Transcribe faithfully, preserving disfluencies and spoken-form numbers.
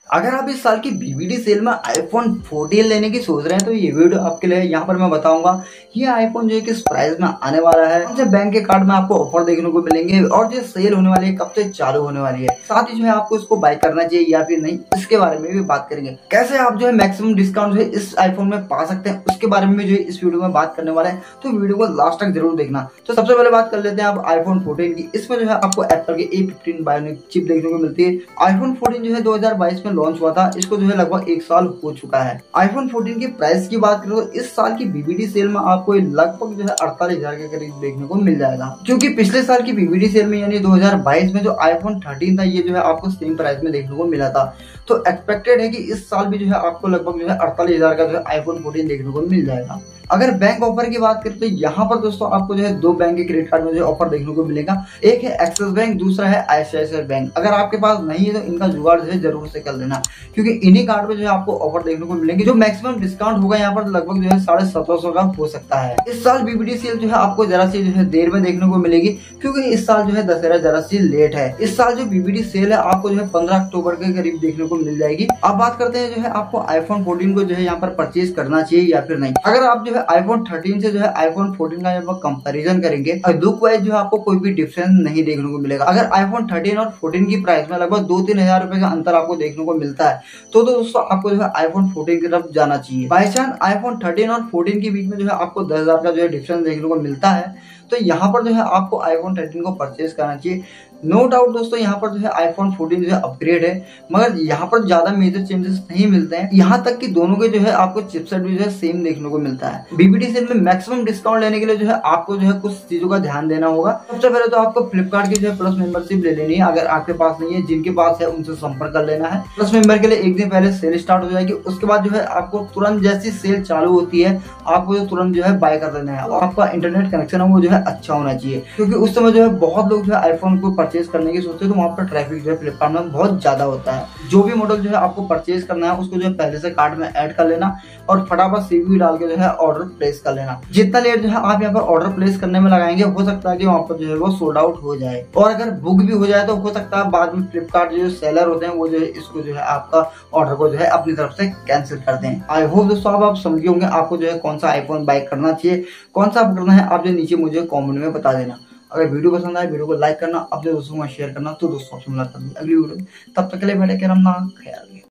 अगर आप इस साल की बीबीडी सेल में आईफोन फोर्टीन लेने की सोच रहे हैं तो ये वीडियो आपके लिए। यहाँ पर मैं बताऊंगा ये आईफोन जो है किस प्राइस में आने वाला है, कौन से बैंक के कार्ड में आपको ऑफर देखने को मिलेंगे और जो सेल होने वाली है कब से चालू होने वाली है, साथ ही जो है आपको इसको बाय करना चाहिए या फिर नहीं, इसके बारे में भी बात करेंगे। कैसे आप जो है मैक्सिमम डिस्काउंट जो है इस आईफोन में पा सकते हैं उसके बारे में जो है इस वीडियो में बात करने वाला है, तो वीडियो को लास्ट तक जरूर देखना। तो सबसे पहले बात कर लेते हैं आप आईफोन फोर्टीन की। इसमें जो है आपको एप्पल की ए फिफ्टीन बायोनिक चिप देखने को मिलती है। आईफोन फोर्टीन जो है दो हजार बाईस में लॉन्च हुआ था, इसको जो है लगभग एक साल हो चुका है। आईफोन फोर्टीन की प्राइस की बात करें तो इस साल की बीबीडी सेल में आपको लगभग जो है अड़तालीस हजार के करीब देखने को मिल जाएगा, क्योंकि पिछले साल की बीबीडी सेल में यानी दो हजार बाईस में जो आईफोन थर्टीन था ये जो है आपको सेम प्राइस में देखने को मिला था। तो एक्सपेक्टेड है कि इस साल भी जो है आपको लगभग जो है अड़तालीस हजार का जो है आईफोन फोर्टीन देखने को मिल जाएगा। अगर बैंक ऑफर की बात करें तो यहाँ पर दोस्तों आपको जो है दो बैंक के क्रेडिट कार्ड में जो ऑफर देखने को मिलेगा। एक है एक्सिस बैंक, दूसरा है आईसीआईसीआई बैंक। अगर आपके पास नहीं है तो इनका जुगाड़ जो है जरूर से कर लेना, क्योंकि इन्हीं कार्ड में जो है आपको ऑफर देखने को मिलेंगे। जो मैक्सिमम डिस्काउंट होगा यहाँ पर लगभग जो है साढ़े सत्रह सौ का हो सकता है। इस साल बीबीडी सेल जो है आपको जरा सी जो है देर में देखने को मिलेगी, क्योंकि इस साल जो है दशहरा जरा सी लेट है। इस साल जो बीबीडी सेल है आपको जो है पंद्रह अक्टूबर के करीब देखने को मिल जाएगी। अब बात करते हैं जो है आपको आईफोन फोर्टीन को जो है यहाँ पर परचेज करना चाहिए या फिर नहीं। अगर आप जो है आईफोन थर्टीन से जो है आईफोन फोर्टीन का जब कंपैरिजन करेंगे लुक वाइज जो है आपको कोई भी डिफरेंस नहीं देखने को मिलेगा। अगर आईफोन थर्टीन और फोर्टीन की प्राइस में लगभग दो तीन हजार रुपए का अंतर आपको देखने को मिलता है तो, तो दोस्तों आपको जो है आईफोन फोर्टीन की तरफ जाना चाहिए। बाई चांस आईफोन थर्टीन और फोर्टीन के बीच में जो है आपको दस हजार का जो है डिफरेंस देखने को मिलता है तो यहाँ पर जो है आपको आईफोन थर्टीन को परचेज करना चाहिए। नो डाउट दोस्तों यहाँ पर जो है आईफोन फोर्टीन जो है अपग्रेड है, मगर यहाँ पर ज्यादा मेजर चेंजेस नहीं मिलते हैं। यहाँ तक कि दोनों के जो है आपको चिपसेट भी जो है सेम देखने को मिलता है। बीबीडी सेल में मैक्सिमम डिस्काउंट लेने के लिए जो है आपको जो है कुछ चीजों का ध्यान देना होगा। सबसे पहले तो आपको फ्लिपकार्ट की जो है प्लस मेंबरशिप ले लेनी है। अगर आपके पास नहीं है, जिनके पास है उनसे संपर्क कर लेना है। प्लस मेंबर के लिए एक दिन पहले सेल स्टार्ट हो जाएगी, उसके बाद जो है आपको तुरंत जैसी सेल चालू होती है आपको जो तुरंत जो है बाय कर देना है। और आपका इंटरनेट कनेक्शन है वो जो है अच्छा होना चाहिए, क्योंकि उस समय जो है बहुत लोग जो है आईफोन को परचेज करने की सोचते हैं तो वहाँ पर ट्रैफिक जो है फ्लिपकार्ट में बहुत ज्यादा होता है। जो भी मॉडल जो है आपको परचेज करना है उसको जो है पहले से कार्ट में ऐड कर लेना और फटाफट सीवी डाल के जो है ऑर्डर प्लेस कर लेना। जितना लेट जो है आप यहाँ पर ऑर्डर प्लेस करने में लगाएंगे हो सकता है कि वहाँ पर जो है वो सोल्ड आउट हो जाए, और अगर बुक भी हो जाए तो हो सकता है बाद में फ्लिपकार्ट जो सेलर होते हैं वो जो है इसको जो है आपका ऑर्डर को जो है अपनी तरफ से कैंसिल कर दें। आई होप दोस्तों अब आप समझ होंगे आपको जो है कौन सा आईफोन बाय करना चाहिए, कौन सा करना है, आप जो नीचे मुझे कॉमेंट में बता देना। अगर वीडियो पसंद आए वीडियो को लाइक करना, अपने दोस्तों को शेयर करना। तो दोस्तों आपसे मुलाकात होगी अगली वीडियो में, तब तक के लिए बैठे कर अपना ख्याल।